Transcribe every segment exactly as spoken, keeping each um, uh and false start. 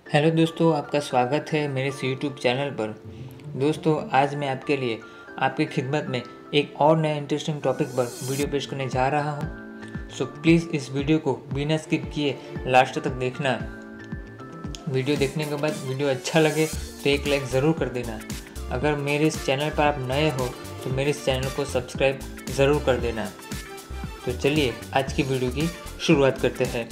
Hello दोस्तों, आपका स्वागत है मेरे इस यूट्यूब चैनल पर। दोस्तों, आज मैं आपके लिए आपकी खिदमत में एक और नया इंटरेस्टिंग टॉपिक पर वीडियो पेश करने जा रहा हूं। सो प्लीज़ इस वीडियो को बिना स्किप किए लास्ट तक देखना। वीडियो देखने के बाद वीडियो अच्छा लगे तो एक लाइक ज़रूर कर देना। अगर मेरे इस चैनल पर आप नए हो तो मेरे इस चैनल को सब्सक्राइब ज़रूर कर देना। तो चलिए आज की वीडियो की शुरुआत करते हैं।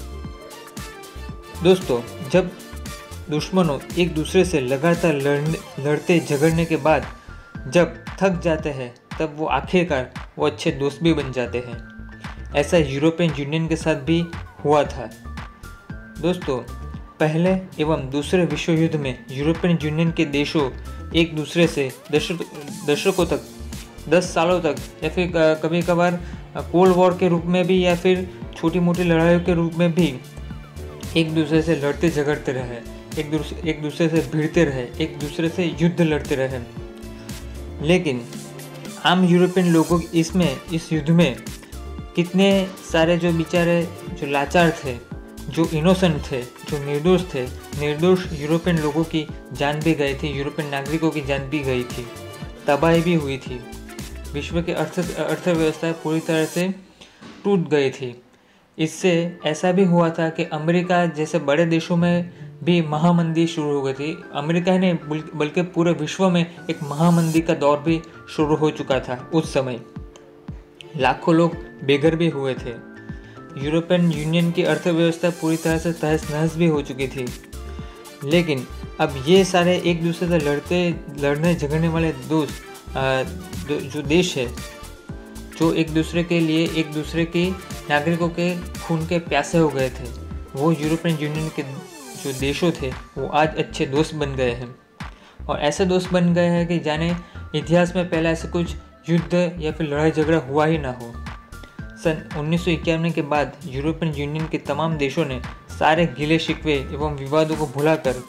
दोस्तों, जब दुश्मनों एक दूसरे से लगातार लड़ने लड़ते झगड़ने के बाद जब थक जाते हैं तब वो आखिरकार वो अच्छे दोस्त भी बन जाते हैं। ऐसा यूरोपियन यूनियन के साथ भी हुआ था। दोस्तों, पहले एवं दूसरे विश्व युद्ध में यूरोपियन यूनियन के देशों एक दूसरे से दशकों तक दस सालों तक या फिर कभी कभार कोल्ड वॉर के रूप में भी या फिर छोटी मोटी लड़ाइयों के रूप में भी एक दूसरे से लड़ते झगड़ते रहे, एक दूसरे एक दूसरे से भिड़ते रहे, एक दूसरे से युद्ध लड़ते रहे। लेकिन आम यूरोपियन लोगों इसमें इस युद्ध में कितने सारे जो बेचारे जो लाचार थे, जो इनोसेंट थे, जो निर्दोष थे, निर्दोष यूरोपियन लोगों की जान भी गई थी, यूरोपियन नागरिकों की जान भी गई थी, तबाही भी हुई थी। विश्व की अर्थ अर्थव्यवस्था पूरी तरह से टूट गई थी। इससे ऐसा भी हुआ था कि अमेरिका जैसे बड़े देशों में भी महामंदी शुरू हो गई थी। अमेरिका ही नहीं बल्कि पूरे विश्व में एक महामंदी का दौर भी शुरू हो चुका था। उस समय लाखों लोग बेघर भी हुए थे। यूरोपियन यूनियन की अर्थव्यवस्था पूरी तरह से तहस नहस भी हो चुकी थी। लेकिन अब ये सारे एक दूसरे से लड़ते लड़ने झगड़ने वाले दोस्त जो देश है, जो एक दूसरे के लिए एक दूसरे के नागरिकों के खून के प्यासे हो गए थे, वो यूरोपियन यूनियन के जो देशों थे वो आज अच्छे दोस्त बन गए हैं। और ऐसे दोस्त बन गए हैं कि जाने इतिहास में पहले ऐसे कुछ युद्ध या फिर लड़ाई झगड़ा हुआ ही ना हो। सन उन्नीस सौ इक्यानवे के बाद यूरोपियन यूनियन के तमाम देशों ने सारे गिले शिकवे एवं विवादों को भुलाकर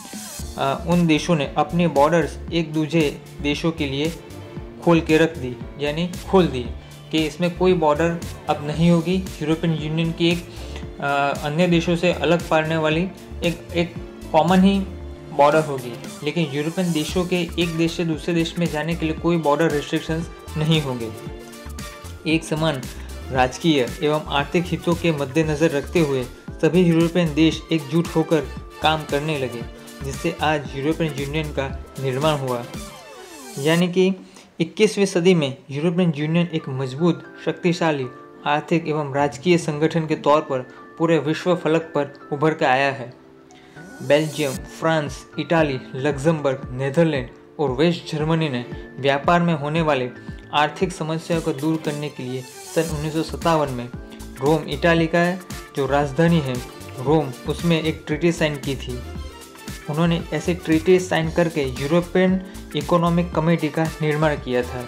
उन देशों ने अपने बॉर्डर्स एक दूसरे देशों के लिए खोल के रख दी, यानी खोल दी कि इसमें कोई बॉर्डर अब नहीं होगी। यूरोपियन यूनियन की एक आ, अन्य देशों से अलग पाड़ने वाली एक एक कॉमन ही बॉर्डर होगी। लेकिन यूरोपियन देशों के एक देश से दूसरे देश में जाने के लिए कोई बॉर्डर रिस्ट्रिक्शंस नहीं होंगे। एक समान राजकीय एवं आर्थिक हितों के मद्देनज़र रखते हुए सभी यूरोपियन देश एकजुट होकर काम करने लगे, जिससे आज यूरोपियन यूनियन का निर्माण हुआ। यानी कि इक्कीसवीं सदी में यूरोपियन यूनियन एक मजबूत, शक्तिशाली आर्थिक एवं राजकीय संगठन के तौर पर पूरे विश्व फलक पर उभर कर आया है। Belgium, France, Italy, Luxembourg, Netherlands और वेस्ट जर्मनी ने व्यापार में होने वाले आर्थिक समस्याओं को दूर करने के लिए सन उन्नीस सौ सत्तावन में रोम, इटाली का जो राजधानी है रोम, उसमें एक ट्रीटी साइन की थी। उन्होंने ऐसे ट्रीटी साइन करके यूरोपियन इकोनॉमिक कमेटी का निर्माण किया था।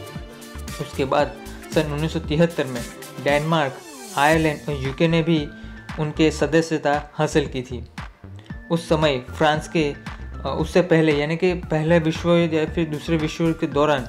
उसके बाद सन उन्नीस सौ तिहत्तर में डेनमार्क, आयरलैंड और यूके ने भी उनके सदस्यता हासिल की थी। उस समय फ्रांस के उससे पहले यानी कि पहले विश्व युद्ध या फिर दूसरे विश्व युद्ध के दौरान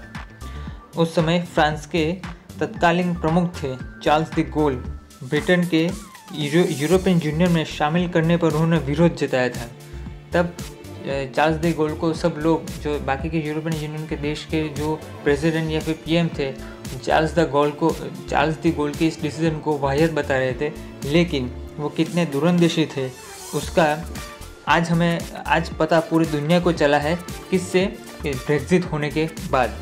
उस समय फ्रांस के तत्कालीन प्रमुख थे चार्ल्स द गोल। ब्रिटेन के यूरोपियन यूनियन में शामिल करने पर उन्होंने विरोध जताया था। तब चार्ल्स द गोल को सब लोग, जो बाकी के यूरोपियन यूनियन के देश के जो प्रेसिडेंट या फिर पीएम थे, चार्ल्स द गोल को चार्ल्स द गोल के इस डिसीजन को वाहियत बता रहे थे। लेकिन वो कितने दूरंदेशी थे उसका आज हमें आज पता पूरी दुनिया को चला है। किससे? ब्रेक्जिट होने के बाद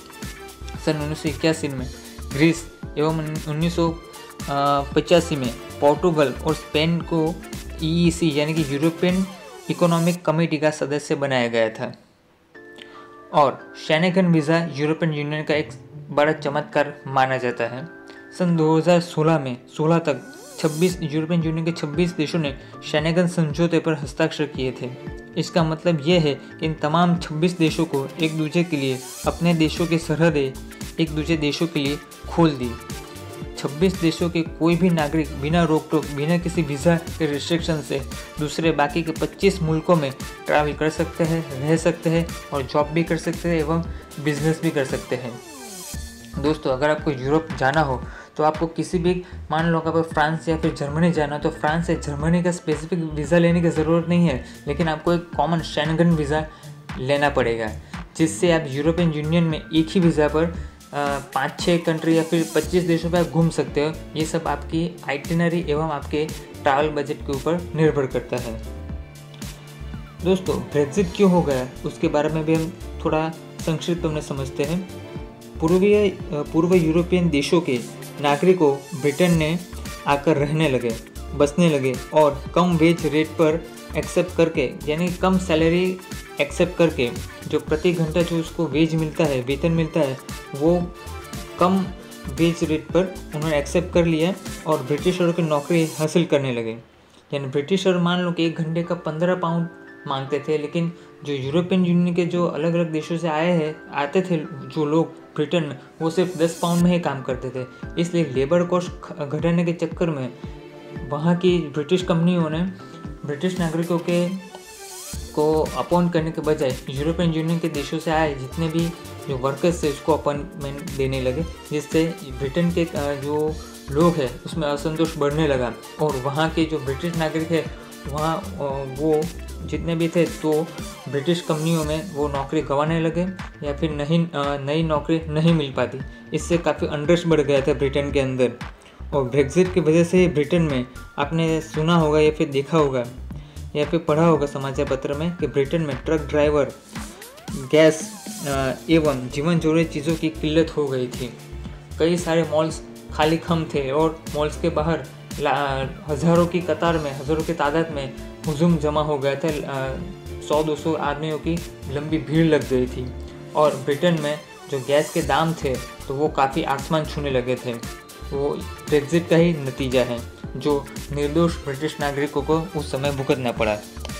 सन उन्नीस सौ इक्यासी में ग्रीस एवं उन्नीस सौ पचासी में पोर्टुगल और स्पेन को ईईसी यानी कि यूरोपियन इकोनॉमिक कमेटी का सदस्य बनाया गया था। और शेंगेन वीज़ा यूरोपियन यूनियन का एक बड़ा चमत्कार माना जाता है। सन दो हज़ार सोलह में सोलह तक छब्बीस यूरोपियन यूनियन के छब्बीस देशों ने शेंगेन समझौते पर हस्ताक्षर किए थे। इसका मतलब यह है कि इन तमाम छब्बीस देशों को एक दूसरे के लिए अपने देशों की सरहदें एक दूसरे देशों के लिए खोल दी। छब्बीस देशों के कोई भी नागरिक बिना रोक टोक, बिना किसी वीज़ा के रिस्ट्रिक्शन से दूसरे बाकी के पच्चीस मुल्कों में ट्रैवल कर सकते हैं, रह सकते हैं और जॉब भी कर सकते हैं एवं बिजनेस भी कर सकते हैं। दोस्तों, अगर आपको यूरोप जाना हो तो आपको किसी भी, मान लो अगर फ्रांस या फिर जर्मनी जाना, तो फ्रांस या जर्मनी का स्पेसिफिक वीज़ा लेने की ज़रूरत नहीं है, लेकिन आपको एक कॉमन शेंगन वीज़ा लेना पड़ेगा, जिससे आप यूरोपियन यूनियन में एक ही वीज़ा पर पाँच छः कंट्री या फिर पच्चीस देशों पर आप घूम सकते हो। ये सब आपकी आइटिनरी एवं आपके ट्रैवल बजट के ऊपर निर्भर करता है। दोस्तों, ब्रेक्जिट क्यों हो गया उसके बारे में भी हम थोड़ा संक्षिप्त में समझते हैं। पूर्वीय पूर्व यूरोपियन देशों के नागरिकों ब्रिटेन ने आकर रहने लगे, बसने लगे और कम वेज रेट पर एक्सेप्ट करके, यानी कम सैलरी एक्सेप्ट करके, जो प्रति घंटा जो उसको वेज मिलता है, वेतन मिलता है, वो कम वेज रेट पर उन्होंने एक्सेप्ट कर लिया और ब्रिटिशरों की नौकरी हासिल करने लगे। यानी ब्रिटिशर मान लो कि एक घंटे का पंद्रह पाउंड मांगते थे, लेकिन जो यूरोपियन यूनियन के जो अलग अलग देशों से आए हैं आते थे जो लोग ब्रिटेन में, वो सिर्फ दस पाउंड में ही काम करते थे। इसलिए लेबर कॉस्ट घटाने के चक्कर में वहाँ की ब्रिटिश कंपनियों ने ब्रिटिश नागरिकों के को अपॉइंट करने के बजाय यूरोपियन यूनियन के देशों से आए जितने भी जो वर्कर्स थे उसको अपॉइंटमेंट देने लगे, जिससे ब्रिटेन के जो लोग हैं उसमें असंतोष बढ़ने लगा और वहाँ के जो ब्रिटिश नागरिक है वहाँ वो जितने भी थे तो ब्रिटिश कंपनियों में वो नौकरी गंवाने लगे या फिर नहीं नई नौकरी नहीं मिल पाती। इससे काफ़ी अनरेस्ट बढ़ गया था ब्रिटेन के अंदर। और ब्रेक्जिट की वजह से ब्रिटेन में आपने सुना होगा या फिर देखा होगा या फिर पढ़ा होगा समाचार पत्र में कि ब्रिटेन में ट्रक ड्राइवर, गैस एवं जीवन जरूरी चीज़ों की किल्लत हो गई थी। कई सारे मॉल्स खाली खम थे और मॉल्स के बाहर हज़ारों की कतार में, हज़ारों की तादाद में हुजूम जमा हो गया था। सौ दो सौ आदमियों की लंबी भीड़ लग गई थी और ब्रिटेन में जो गैस के दाम थे तो वो काफ़ी आसमान छूने लगे थे। वो ब्रेक्जिट का ही नतीजा है जो निर्दोष ब्रिटिश नागरिकों को उस समय भुगतना पड़ा।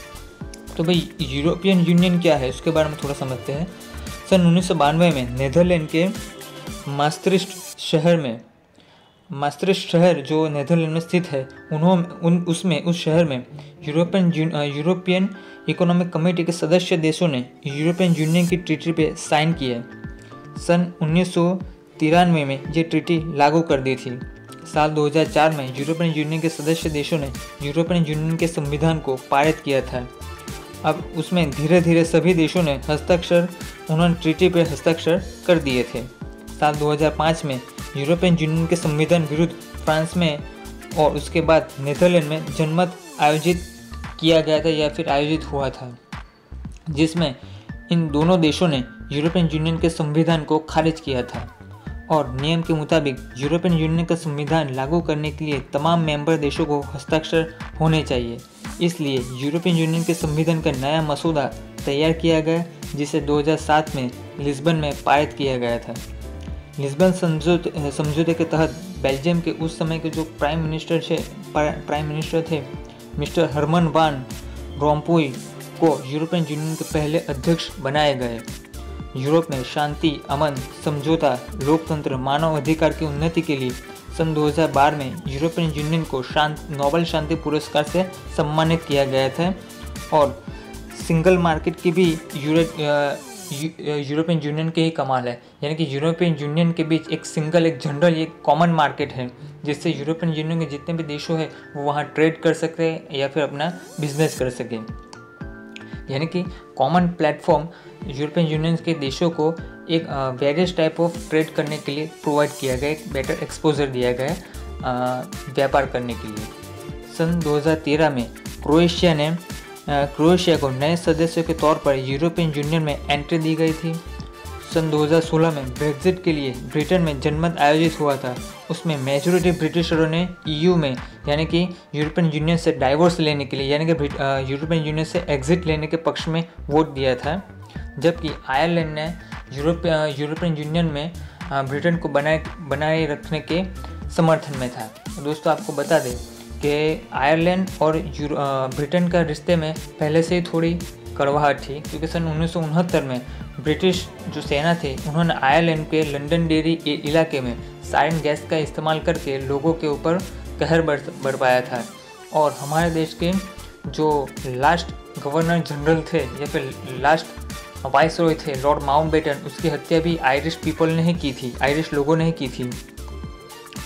तो भाई यूरोपियन यूनियन क्या है उसके बारे में थोड़ा समझते हैं। सन उन्नीस सौ बानवे में नीदरलैंड के मास्ट्रिस्ट शहर में मास्ट्रिस्ट शहर जो नीदरलैंड में स्थित है, उन्होंने उन उसमें उस शहर में यूरोपियन यूरोपियन इकोनॉमिक कमेटी के सदस्य देशों ने यूरोपियन यूनियन की ट्रीटी पे साइन किया। सन उन्नीस सौ तिरानवे में ये ट्रीटी लागू कर दी थी। साल दो हज़ार चार में यूरोपियन यूनियन के सदस्य देशों ने यूरोपियन यूनियन के संविधान को पारित किया था। अब उसमें धीरे धीरे सभी देशों ने हस्ताक्षर उन्होंने ट्रीटी पर हस्ताक्षर कर दिए थे। साल दो हज़ार पाँच में यूरोपियन यूनियन के संविधान विरुद्ध फ्रांस में और उसके बाद नीदरलैंड में जनमत आयोजित किया गया था या फिर आयोजित हुआ था, जिसमें इन दोनों देशों ने यूरोपियन यूनियन के संविधान को खारिज किया था और नियम के मुताबिक यूरोपियन यूनियन का संविधान लागू करने के लिए तमाम मेंबर देशों को हस्ताक्षर होने चाहिए। इसलिए यूरोपियन यूनियन के संविधान का नया मसौदा तैयार किया गया, जिसे दो हज़ार सात में लिस्बन में पारित किया गया था। लिस्बन समझौते समझौते के तहत बेल्जियम के उस समय के जो प्राइम मिनिस्टर थे प्राइम मिनिस्टर थे मिस्टर हरमन वान रोम्पुय को यूरोपियन यूनियन के पहले अध्यक्ष बनाए गए। यूरोप में शांति, अमन, समझौता, लोकतंत्र, मानव अधिकार की उन्नति के लिए सन दो हज़ार बारह में यूरोपियन यूनियन को शांत नोबेल शांति पुरस्कार से सम्मानित किया गया था। और सिंगल मार्केट की भी यूरो यूरोपियन यूनियन के ही कमाल है, यानी कि यूरोपियन यूनियन के बीच एक सिंगल, एक जनरल, एक कॉमन मार्केट है, जिससे यूरोपियन यूनियन के जितने भी देशों हैं वो वहाँ ट्रेड कर सकते हैं या फिर अपना बिजनेस कर सकें। यानी कि कॉमन प्लेटफॉर्म यूरोपियन यूनियन के देशों को एक वेरियस टाइप ऑफ ट्रेड करने के लिए प्रोवाइड किया गया, एक बेटर एक्सपोजर दिया गया व्यापार करने के लिए। सन दो हज़ार तेरह में क्रोएशिया ने क्रोएशिया को नए सदस्य के तौर पर यूरोपियन यूनियन में एंट्री दी गई थी। सन दो हज़ार सोलह में ब्रेक्जिट के लिए ब्रिटेन में जनमत आयोजित हुआ था। उसमें मेजॉरिटी ब्रिटिशरों ने ईयू में, यानी कि यूरोपियन यूनियन से डाइवोर्स लेने के लिए, यानी कि यूरोपियन यूनियन से एग्जिट लेने के पक्ष में वोट दिया था, जबकि आयरलैंड ने यूरोप यूरोपियन यूनियन में ब्रिटेन को बनाए बनाए रखने के समर्थन में था। दोस्तों, आपको बता दें कि आयरलैंड और ब्रिटेन का रिश्ते में पहले से ही थोड़ी कड़वाहट थी, क्योंकि सन उन्नीस सौ उनहत्तर में ब्रिटिश जो सेना थे उन्होंने आयरलैंड के लंदन डेरी इलाके में साइन गैस का इस्तेमाल करके लोगों के ऊपर कहर बरपाया था। और हमारे देश के जो लास्ट गवर्नर जनरल थे या फिर लास्ट वाइस रॉय थे लॉर्ड माउंटबेटन, उसकी हत्या भी आयरिश पीपल ने ही की थी, आयरिश लोगों ने ही की थी।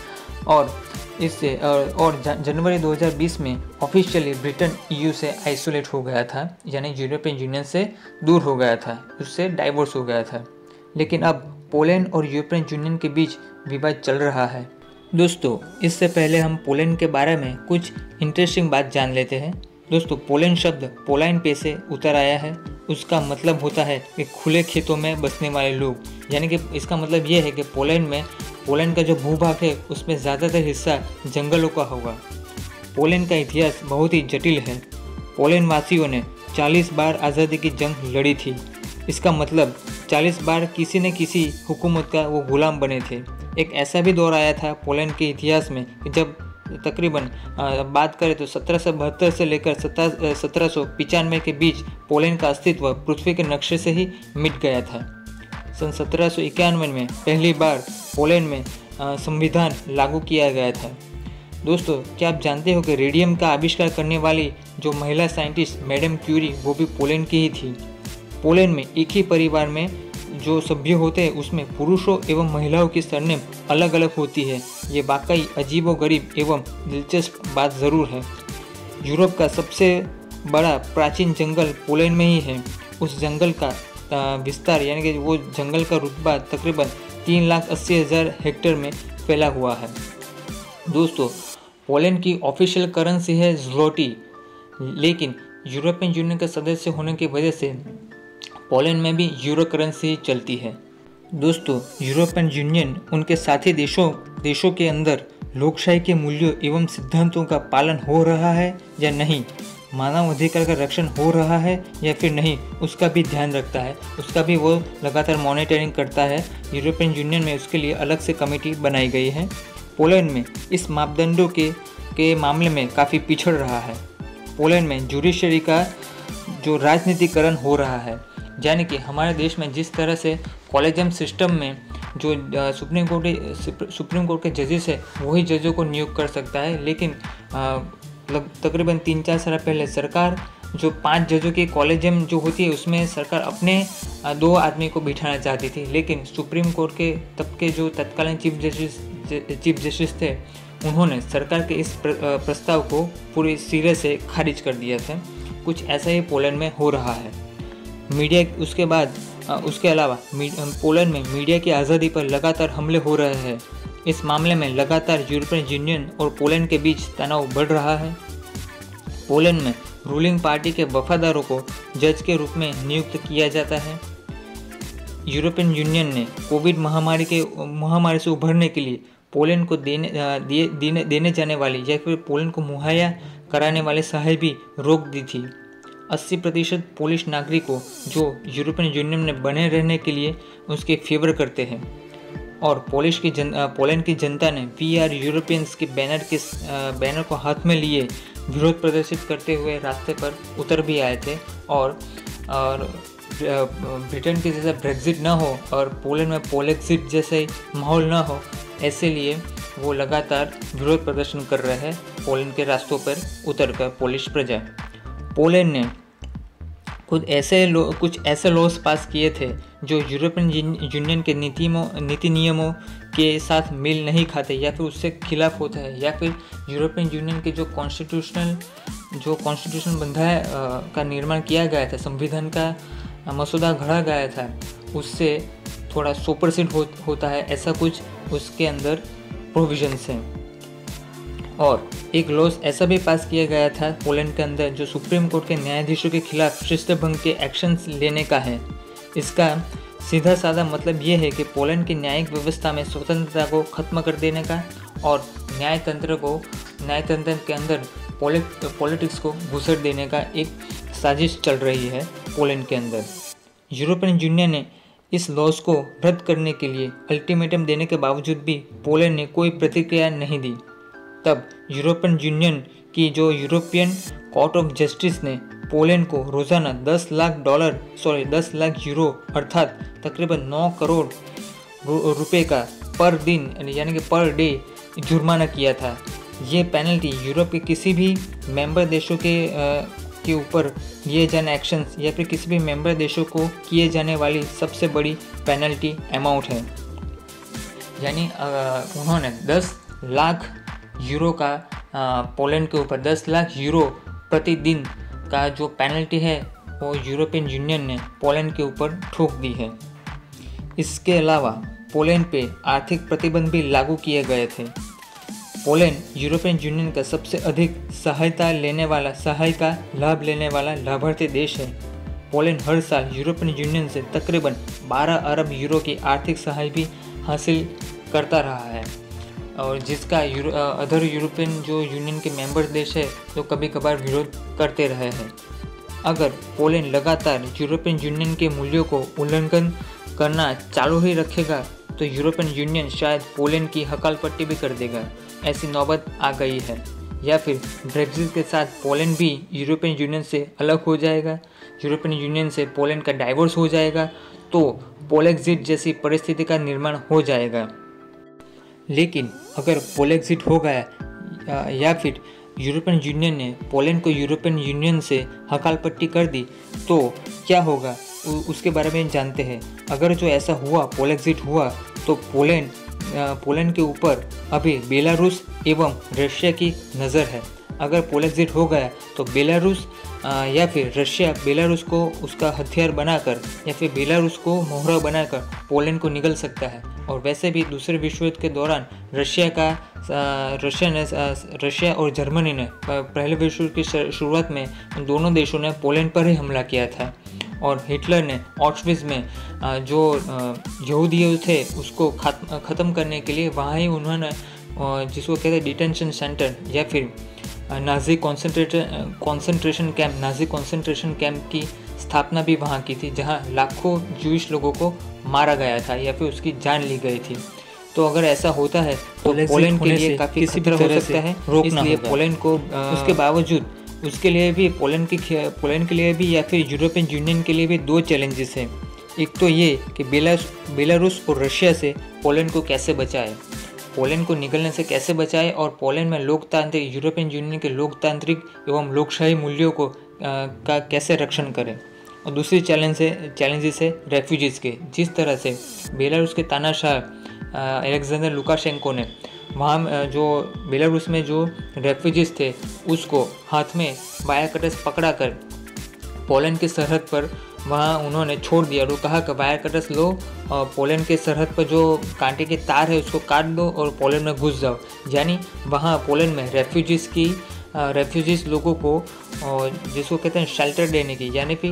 और इससे और, और जनवरी दो हज़ार बीस में ऑफिशियली ब्रिटेन ईयू से आइसोलेट हो गया था, यानी यूरोपियन यूनियन से दूर हो गया था, उससे डाइवोर्स हो गया था। लेकिन अब पोलैंड और यूरोपियन यूनियन के बीच विवाद चल रहा है। दोस्तों, इससे पहले हम पोलैंड के बारे में कुछ इंटरेस्टिंग बात जान लेते हैं। दोस्तों, पोलैंड शब्द पोलैंड पे से उतर आया है। उसका मतलब होता है कि खुले खेतों में बसने वाले लोग, यानी कि इसका मतलब ये है कि पोलैंड में पोलैंड का जो भूभाग है उसमें ज़्यादातर हिस्सा जंगलों का होगा। पोलैंड का इतिहास बहुत ही जटिल है। पोलैंड वासियों ने चालीस बार आज़ादी की जंग लड़ी थी। इसका मतलब चालीस बार किसी न किसी हुकूमत का वो गुलाम बने थे। एक ऐसा भी दौर आया था पोलैंड के इतिहास में कि जब तकरीबन बात करें तो सत्रह सौ बहत्तर से लेकर सत्रह सौ पचानवे के बीच पोलैंड का अस्तित्व पृथ्वी के नक्शे से ही मिट गया था। सन सत्रह सौ इक्यानवे में पहली बार पोलैंड में संविधान लागू किया गया था। दोस्तों, क्या आप जानते हो कि रेडियम का आविष्कार करने वाली जो महिला साइंटिस्ट मैडम क्यूरी वो भी पोलैंड की ही थी। पोलैंड में एक ही परिवार में जो सभ्य होते हैं उसमें पुरुषों एवं महिलाओं की सरनेम अलग अलग होती है। ये वाकई अजीबोगरीब एवं दिलचस्प बात ज़रूर है। यूरोप का सबसे बड़ा प्राचीन जंगल पोलैंड में ही है। उस जंगल का विस्तार यानी कि वो जंगल का रुतबा तकरीबन तीन लाख अस्सी हज़ार हेक्टेयर में फैला हुआ है। दोस्तों, पोलैंड की ऑफिशियल करेंसी है ज़्लोटी, लेकिन यूरोपियन यूनियन का सदस्य होने की वजह से पोलैंड में भी यूरो करेंसी चलती है। दोस्तों, यूरोपियन यूनियन उनके साथी देशों देशों के अंदर लोकशाही के मूल्यों एवं सिद्धांतों का पालन हो रहा है या नहीं, मानव अधिकार का रक्षण हो रहा है या फिर नहीं, उसका भी ध्यान रखता है। उसका भी वो लगातार मॉनिटरिंग करता है। यूरोपियन यूनियन में उसके लिए अलग से कमेटी बनाई गई है। पोलैंड में इस मापदंडों के के मामले में काफ़ी पिछड़ रहा है। पोलैंड में जुडिशरी का जो राजनीतिकरण हो रहा है, यानी कि हमारे देश में जिस तरह से कॉलेजियम सिस्टम में जो सुप्रीम कोर्ट सुप्रीम कोर्ट के जजेस है वही जजों को नियुक्त कर सकता है, लेकिन तकरीबन तीन चार साल पहले सरकार जो पांच जजों की कॉलेजियम जो होती है उसमें सरकार अपने दो आदमी को बिठाना चाहती थी, लेकिन सुप्रीम कोर्ट के तब के जो तत्कालीन चीफ जस्टिस चीफ जस्टिस थे उन्होंने सरकार के इस प्रस्ताव को पूरी सिरे से खारिज कर दिया था। कुछ ऐसा ही पोलैंड में हो रहा है। मीडिया उसके बाद उसके अलावा पोलैंड में मीडिया की आज़ादी पर लगातार हमले हो रहे हैं। इस मामले में लगातार यूरोपियन यूनियन और पोलैंड के बीच तनाव बढ़ रहा है। पोलैंड में रूलिंग पार्टी के वफादारों को जज के रूप में नियुक्त किया जाता है। यूरोपियन यूनियन ने कोविड महामारी के महामारी से उभरने के लिए पोलैंड को देने देने देने जाने वाली या फिर पोलैंड को मुहैया कराने वाले सहायता भी रोक दी थी। अस्सी प्रतिशत पोलिश नागरिकों जो यूरोपियन यूनियन में बने रहने के लिए उसके फेवर करते हैं और पोलिश की जन पोलैंड की जनता ने वी आर यूरोपियंस के बैनर के बैनर को हाथ में लिए विरोध प्रदर्शित करते हुए रास्ते पर उतर भी आए थे। और और ब्रिटेन के जैसा ब्रेग्जिट ना हो और पोलैंड में पोलेक्सिट जैसे माहौल ना हो, ऐसे लिए वो लगातार विरोध प्रदर्शन कर रहे हैं पोलैंड के रास्तों पर उतर कर पोलिश प्रजा। पोलैंड ने खुद ऐसे लो कुछ ऐसे लॉज पास किए थे जो यूरोपियन यूनियन के नीतियों नीति नियमों के साथ मेल नहीं खाते या फिर उससे खिलाफ होते हैं, या फिर यूरोपियन यूनियन के जो कॉन्स्टिट्यूशनल जो कॉन्स्टिट्यूशन बंधाए का निर्माण किया गया था, संविधान का मसौदा घड़ा गया था, उससे थोड़ा सुपरसीड हो, होता है। ऐसा कुछ उसके अंदर प्रोविजंस हैं। और एक लॉज ऐसा भी पास किया गया था पोलैंड के अंदर जो सुप्रीम कोर्ट के न्यायाधीशों के खिलाफ शिस्तभंग के एक्शंस लेने का है। इसका सीधा साधा मतलब ये है कि पोलैंड की न्यायिक व्यवस्था में स्वतंत्रता को खत्म कर देने का और न्यायतंत्र को न्यायतंत्र के अंदर पॉलिट पॉलिटिक्स को घुसड़ देने का एक साजिश चल रही है पोलैंड के अंदर। यूरोपियन यूनियन ने इस लॉज को रद्द करने के लिए अल्टीमेटम देने के बावजूद भी पोलैंड ने कोई प्रतिक्रिया नहीं दी। तब यूरोपियन यूनियन की जो यूरोपियन कोर्ट ऑफ जस्टिस ने पोलैंड को रोज़ाना दस लाख डॉलर सॉरी दस लाख यूरो अर्थात तकरीबन नौ करोड़ रुपए का पर दिन यानी कि पर डे जुर्माना किया था। ये पेनल्टी यूरोप के किसी भी मेंबर देशों के आ, के ऊपर लिए जाने एक्शंस या फिर किसी भी मेंबर देशों को किए जाने वाली सबसे बड़ी पेनल्टी अमाउंट है। यानी उन्होंने दस लाख यूरो का पोलैंड के ऊपर दस लाख यूरो प्रतिदिन का जो पेनल्टी है वो यूरोपियन यूनियन ने पोलैंड के ऊपर ठोक दी है। इसके अलावा पोलैंड पे आर्थिक प्रतिबंध भी लागू किए गए थे। पोलैंड यूरोपियन यूनियन का सबसे अधिक सहायता लेने वाला सहायता लाभ लेने वाला लाभार्थी देश है। पोलैंड हर साल यूरोपियन यूनियन से तकरीबन बारह अरब यूरो की आर्थिक सहायता भी हासिल करता रहा है, और जिसका यूरो, अदर यूरोपियन जो यूनियन के मेंबर देश है तो कभी कभार विरोध करते रहे हैं। अगर पोलैंड लगातार यूरोपियन यूनियन के मूल्यों को उल्लंघन करना चालू ही रखेगा तो यूरोपियन यूनियन शायद पोलैंड की हकालपट्टी भी कर देगा। ऐसी नौबत आ गई है। या फिर ब्रेक्जिट के साथ पोलैंड भी यूरोपियन यूनियन से अलग हो जाएगा, यूरोपियन यूनियन से पोलैंड का डाइवोर्स हो जाएगा, तो पोलेक्जिट जैसी परिस्थिति का निर्माण हो जाएगा। लेकिन अगर पोलेक्जिट हो गया या फिर यूरोपियन यूनियन ने पोलैंड को यूरोपियन यूनियन से हकालपट्टी कर दी तो क्या होगा उसके बारे में जानते हैं। अगर जो ऐसा हुआ, पोलेक्जिट हुआ, तो पोलैंड पोलैंड के ऊपर अभी बेलारूस एवं रशिया की नज़र है। अगर पोलेक्जिट हो गया तो बेलारूस या फिर रशिया बेलारूस को उसका हथियार बनाकर या फिर बेलारूस को मोहरा बनाकर पोलैंड को निगल सकता है। और वैसे भी दूसरे विश्व युद्ध के दौरान रशिया का रशिया ने रशिया और जर्मनी ने पहले विश्व युद्ध की शुरुआत में दोनों देशों ने पोलैंड पर ही हमला किया था, और हिटलर ने ऑस्ट्रिच में जो यहूदी थे उसको ख़त्म करने के लिए वहाँ ही उन्होंने जिसको कहते हैं डिटेंशन सेंटर या फिर Nazi concentration concentration camp Nazi concentration camp की स्थापना भी वहाँ की थी, जहाँ लाखों जूइश लोगों को मारा गया था या फिर उसकी जान ली गई थी। तो अगर ऐसा होता है तो पोलैंड के लिए काफ़ी खतरा हो सकता है, इसलिए पोलैंड को उसके बावजूद उसके लिए भी पोलैंड की पोलैंड के लिए भी या फिर यूरोपियन यूनियन के लिए भी दो चैलेंजेस हैं। एक तो ये कि बेलारूस बेलारूस और रशिया से पोलैंड को कैसे बचाए, पोलैंड को निकलने से कैसे बचाए, और पोलैंड में लोकतांत्रिक यूरोपियन यूनियन के लोकतांत्रिक एवं लोकशाही मूल्यों को आ, का कैसे रक्षण करें। और दूसरी चैलेंज है चैलेंजेस है रेफ्यूजीज़ के। जिस तरह से बेलारूस के तानाशाह अलेक्जेंडर लुकाशेंको ने वहाँ जो बेलारूस में जो रेफ्यूजीज थे उसको हाथ में वायर कटर्स पकड़ा कर पोलैंड की सरहद पर वहाँ उन्होंने छोड़ दिया और कहा कि वायर कटर्स लो और पोलैंड के सरहद पर जो कांटे के तार है उसको काट दो और पोलैंड में घुस जाओ। यानी वहाँ पोलैंड में रेफ्यूजीज़ की रेफ्यूजीज लोगों को जिसको कहते हैं शेल्टर देने की, यानी कि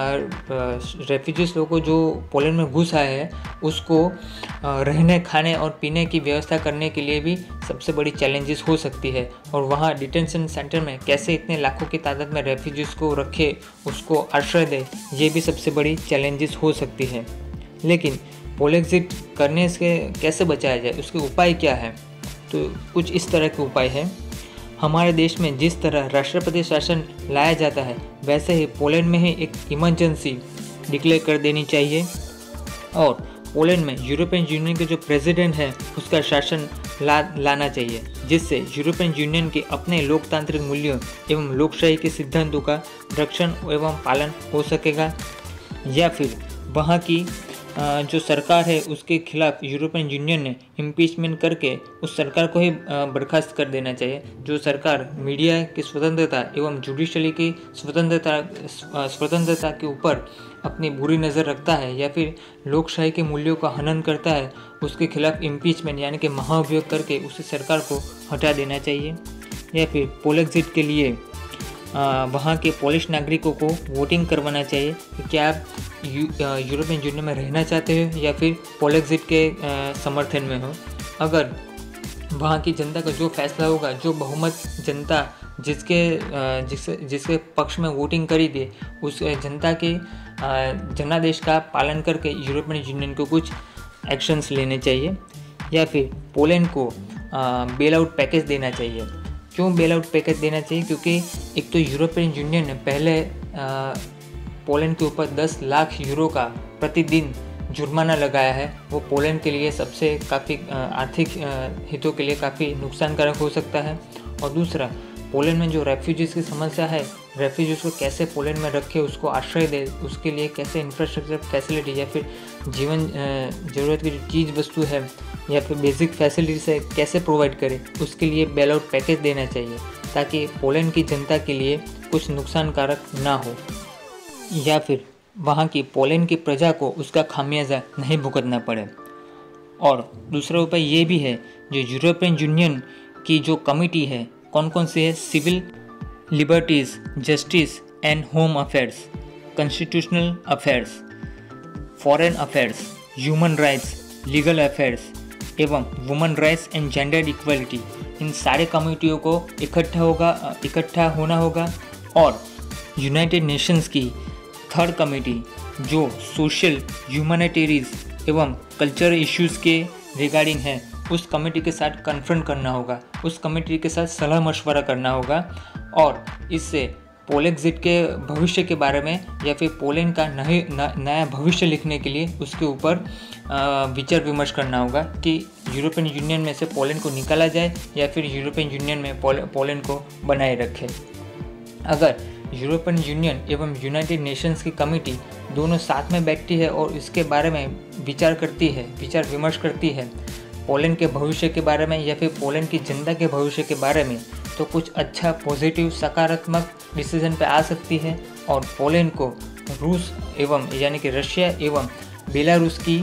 रेफ्यूजीज लोगों को जो पोलैंड में घुस आए हैं उसको रहने खाने और पीने की व्यवस्था करने के लिए भी सबसे बड़ी चैलेंजेस हो सकती है। और वहाँ डिटेंशन सेंटर में कैसे इतने लाखों की तादाद में रेफ्यूजीज को रखे, उसको आश्रय दे, ये भी सबसे बड़ी चैलेंजेस हो सकती है। लेकिन पोलेक्जिट करने से कैसे बचाया जाए, उसके उपाय क्या है? तो कुछ इस तरह के उपाय हैं। हमारे देश में जिस तरह राष्ट्रपति शासन लाया जाता है वैसे ही पोलैंड में ही एक इमरजेंसी डिक्लेयर कर देनी चाहिए, और पोलैंड में यूरोपियन यूनियन के जो प्रेसिडेंट है उसका शासन ला लाना चाहिए, जिससे यूरोपियन यूनियन के अपने लोकतांत्रिक मूल्यों एवं लोकशाही के सिद्धांतों का रक्षण एवं पालन हो सकेगा। या फिर वहाँ की जो सरकार है उसके खिलाफ यूरोपियन यूनियन ने इम्पीचमेंट करके उस सरकार को ही बर्खास्त कर देना चाहिए, जो सरकार मीडिया की स्वतंत्रता एवं जुडिशरी की स्वतंत्रता स्वतंत्रता के ऊपर अपनी बुरी नज़र रखता है या फिर लोकशाही के मूल्यों का हनन करता है, उसके खिलाफ इम्पीचमेंट यानी कि महाभियोग करके उसी सरकार को हटा देना चाहिए। या फिर पोलेक्जिट के लिए वहाँ के पोलिश नागरिकों को वोटिंग करवाना चाहिए कि क्या आप यू, यूरोपियन यूनियन में रहना चाहते हो या फिर पोलेक्जिट के समर्थन में हो। अगर वहाँ की जनता का जो फैसला होगा, जो बहुमत जनता जिसके जिस जिसके पक्ष में वोटिंग करेगी, उस जनता के जनादेश का पालन करके यूरोपियन यूनियन को कुछ एक्शंस लेने चाहिए। या फिर पोलैंड को बेल आउट पैकेज देना चाहिए। क्यों बेल आउट पैकेज देना चाहिए? क्योंकि एक तो यूरोपियन यूनियन ने पहले पोलैंड के ऊपर दस लाख यूरो का प्रतिदिन जुर्माना लगाया है, वो पोलैंड के लिए सबसे काफ़ी आर्थिक हितों के लिए काफ़ी नुकसानकारक हो सकता है। और दूसरा, पोलैंड में जो रेफ्यूजीज़ की समस्या है रेफ्यूजीज को कैसे पोलैंड में रखे, उसको आश्रय दे, उसके लिए कैसे इंफ्रास्ट्रक्चर फैसिलिटी या फिर जीवन ज़रूरत की जो चीज़ वस्तु है या फिर बेसिक फैसिलिटीज है कैसे प्रोवाइड करे, उसके लिए बेल आउट पैकेज देना चाहिए ताकि पोलैंड की जनता के लिए कुछ नुकसानकारक ना हो या फिर वहाँ की पोलैंड की प्रजा को उसका खामियाजा नहीं भुगतना पड़े। और दूसरा उपाय ये भी है, जो यूरोपियन यूनियन की जो कमिटी है कौन कौन सी है, civil liberties, justice and home affairs, constitutional affairs, foreign affairs, human rights, legal affairs एवं women rights and gender equality, इन सारे कमिटियों को इकट्ठा होगा इकट्ठा होना होगा। और यूनाइटेड नेशंस की थर्ड कमेटी जो सोशल, ह्यूमैनिटेरियन एवं कल्चरल इश्यूज़ के रिगार्डिंग है, उस कमेटी के साथ कन्फ्रंट करना होगा, उस कमेटी के साथ सलाह मशवरा करना होगा और इससे पोलेक्जिट के भविष्य के बारे में या फिर पोलैंड का नए नया भविष्य लिखने के लिए उसके ऊपर विचार विमर्श करना होगा कि यूरोपियन यूनियन में से पोलैंड को निकाला जाए या फिर यूरोपियन यूनियन में पोलैंड को बनाए रखे। अगर यूरोपियन यूनियन एवं यूनाइटेड नेशंस की कमेटी दोनों साथ में बैठती है और इसके बारे में विचार करती है विचार विमर्श करती है पोलैंड के भविष्य के बारे में या फिर पोलैंड की जनता के भविष्य के बारे में, तो कुछ अच्छा पॉजिटिव सकारात्मक डिसीजन पे आ सकती है और पोलैंड को रूस एवं यानी कि रशिया एवं बेलारूस की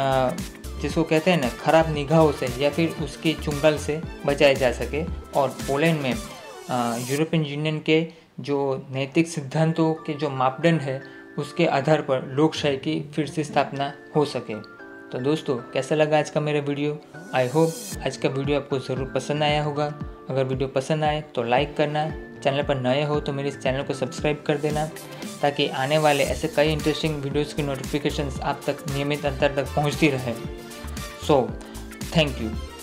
जिसको कहते हैं ना खराब निगाहों से या फिर उसकी चुंगल से बचाया जा सके और पोलैंड में यूरोपियन यूनियन के जो नैतिक सिद्धांतों के जो मापदंड है उसके आधार पर लोकशाही की फिर से स्थापना हो सके। तो दोस्तों, कैसा लगा आज का मेरा वीडियो? आई होप आज का वीडियो आपको ज़रूर पसंद आया होगा। अगर वीडियो पसंद आए तो लाइक करना, चैनल पर नए हो तो मेरे इस चैनल को सब्सक्राइब कर देना ताकि आने वाले ऐसे कई इंटरेस्टिंग वीडियोज़ की नोटिफिकेशंस आप तक नियमित अंतर तक पहुंचती रहे। So thank you.